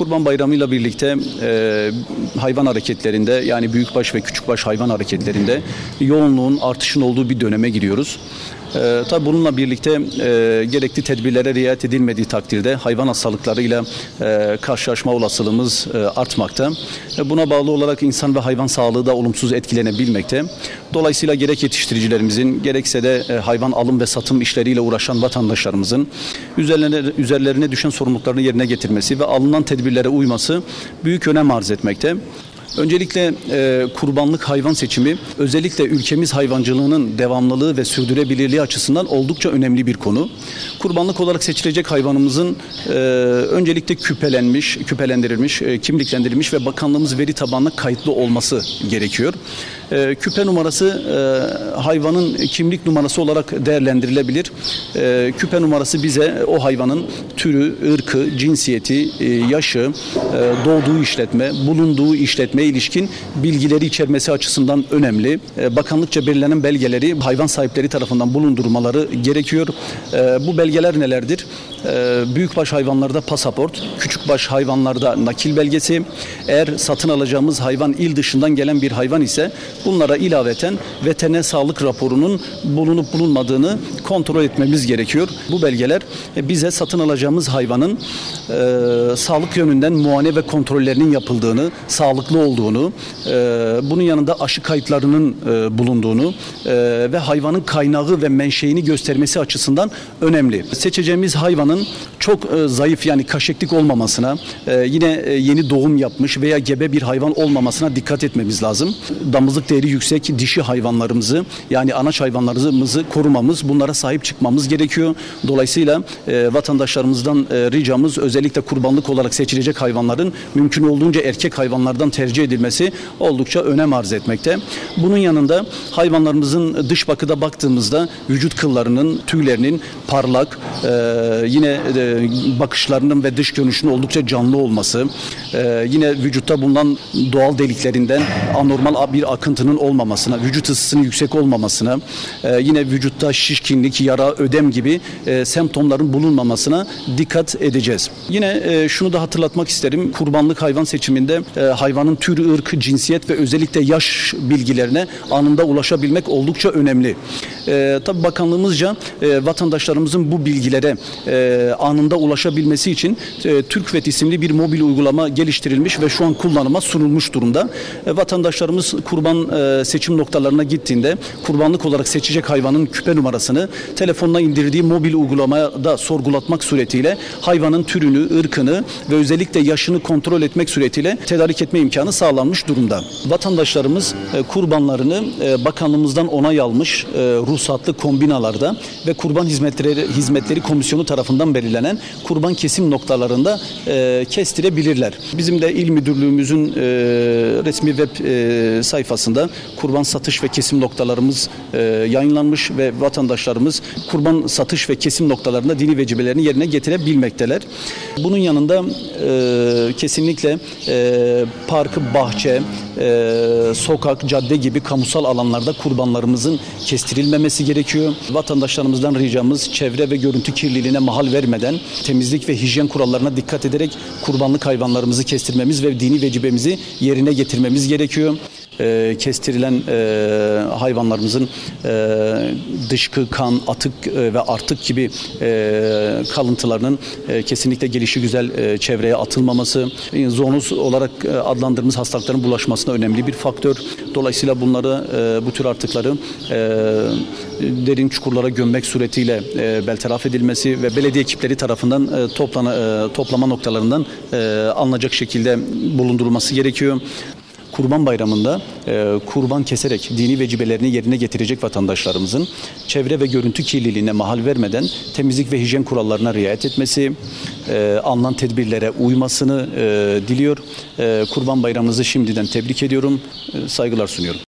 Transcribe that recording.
Kurban Bayramı'yla birlikte hayvan hareketlerinde, yani büyükbaş ve küçükbaş hayvan hareketlerinde yoğunluğun artışın olduğu bir döneme giriyoruz. Tabii bununla birlikte gerekli tedbirlere riayet edilmediği takdirde hayvan hastalıklarıyla karşılaşma olasılığımız artmakta. Buna bağlı olarak insan ve hayvan sağlığı da olumsuz etkilenebilmekte. Dolayısıyla gerek yetiştiricilerimizin, gerekse de hayvan alım ve satım işleriyle uğraşan vatandaşlarımızın üzerlerine düşen sorumluluklarını yerine getirmesi ve alınan tedbirlere uyması büyük önem arz etmekte. Öncelikle kurbanlık hayvan seçimi özellikle ülkemiz hayvancılığının devamlılığı ve sürdürülebilirliği açısından oldukça önemli bir konu. Kurbanlık olarak seçilecek hayvanımızın öncelikle küpelendirilmiş, kimliklendirilmiş ve bakanlığımız veri tabanına kayıtlı olması gerekiyor. Küpe numarası hayvanın kimlik numarası olarak değerlendirilebilir. Küpe numarası bize o hayvanın türü, ırkı, cinsiyeti, yaşı, doğduğu işletme, bulunduğu işletmeye ilişkin bilgileri içermesi açısından önemli. Bakanlıkça belirlenen belgeleri hayvan sahipleri tarafından bulundurmaları gerekiyor. Bu belgeler nelerdir? Büyükbaş hayvanlarda pasaport, küçükbaş hayvanlarda nakil belgesi. Eğer satın alacağımız hayvan il dışından gelen bir hayvan ise bunlara ilaveten veteriner sağlık raporunun bulunup bulunmadığını kontrol etmemiz gerekiyor. Bu belgeler bize satın alacağımız hayvanın sağlık yönünden muayene ve kontrollerinin yapıldığını, sağlıklı olduğunu, bunun yanında aşı kayıtlarının bulunduğunu ve hayvanın kaynağı ve menşeini göstermesi açısından önemli. Seçeceğimiz hayvanın çok zayıf, yani kaşeklik olmamasına, yine yeni doğum yapmış veya gebe bir hayvan olmamasına dikkat etmemiz lazım. Damızlık değeri yüksek dişi hayvanlarımızı, yani anaç hayvanlarımızı korumamız, bunlara sahip çıkmamız gerekiyor. Dolayısıyla vatandaşlarımızdan ricamız özellikle kurbanlık olarak seçilecek hayvanların mümkün olduğunca erkek hayvanlardan tercih edilmesi oldukça önem arz etmekte. Bunun yanında hayvanlarımızın dış bakıda baktığımızda vücut kıllarının, tüylerinin parlak, yine bakışlarının ve dış görünüşünün oldukça canlı olması, yine vücutta bulunan doğal deliklerinden anormal bir akıntının olmamasına, vücut ısısının yüksek olmamasına, yine vücutta şişkinlik, yara, ödem gibi semptomların bulunmamasına dikkat edeceğiz. Yine şunu da hatırlatmak isterim. Kurbanlık hayvan seçiminde hayvanın tür, ırk, cinsiyet ve özellikle yaş bilgilerine anında ulaşabilmek oldukça önemli. Tabii bakanlığımızca vatandaşlarımızın bu bilgilere anında ulaşabilmesi için TürkVet isimli bir mobil uygulama geliştirilmiş ve şu an kullanıma sunulmuş durumda. Vatandaşlarımız kurban seçim noktalarına gittiğinde kurbanlık olarak seçecek hayvanın küpe numarasını telefonuna indirdiği mobil uygulamada sorgulatmak suretiyle hayvanın türünü, ırkını ve özellikle yaşını kontrol etmek suretiyle tedarik etme imkanı sağlanmış durumda. Vatandaşlarımız kurbanlarını bakanlığımızdan onay almış ruhsatlı kombinalarda ve kurban hizmetleri komisyonu tarafından belirlenen kurban kesim noktalarında kestirebilirler. Bizim de il müdürlüğümüzün resmi web sayfasında kurban satış ve kesim noktalarımız yayınlanmış ve vatandaşlarımız kurban satış ve kesim noktalarında dini vecibelerini yerine getirebilmekteler. Bunun yanında kesinlikle park, bahçe, sokak, cadde gibi kamusal alanlarda kurbanlarımızın kestirilmemesi gerekiyor. Vatandaşlarımızdan ricamız çevre ve görüntü kirliliğine mahal vermeden temizlik ve hijyen kurallarına dikkat ederek kurbanlık hayvanlarımızı kestirmemiz ve dini vecibemizi yerine getirmemiz gerekiyor. Kestirilen hayvanlarımızın dışkı, kan, atık ve artık gibi kalıntılarının kesinlikle gelişigüzel çevreye atılmaması, zoonoz olarak adlandırdığımız hastalıkların bulaşmasına önemli bir faktör. Dolayısıyla bunları, bu tür artıkları derin çukurlara gömmek suretiyle bertaraf edilmesi ve belediye ekipleri tarafından toplama noktalarından alınacak şekilde bulundurulması gerekiyor. Kurban Bayramı'nda kurban keserek dini vecibelerini yerine getirecek vatandaşlarımızın çevre ve görüntü kirliliğine mahal vermeden temizlik ve hijyen kurallarına riayet etmesi, alınan tedbirlere uymasını diliyor. Kurban Bayramınızı şimdiden tebrik ediyorum, saygılar sunuyorum.